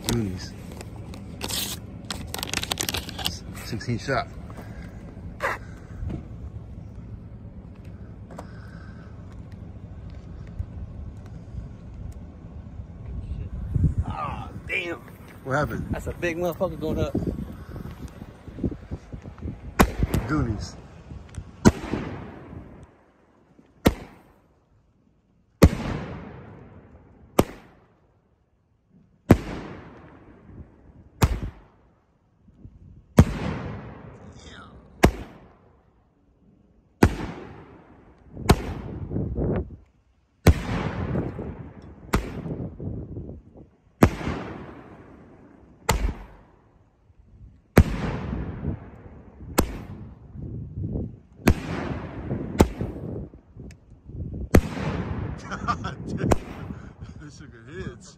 Goonies. 16 shot. Ah, damn. What happened? That's a big motherfucker going up. Goonies. This sugar hits.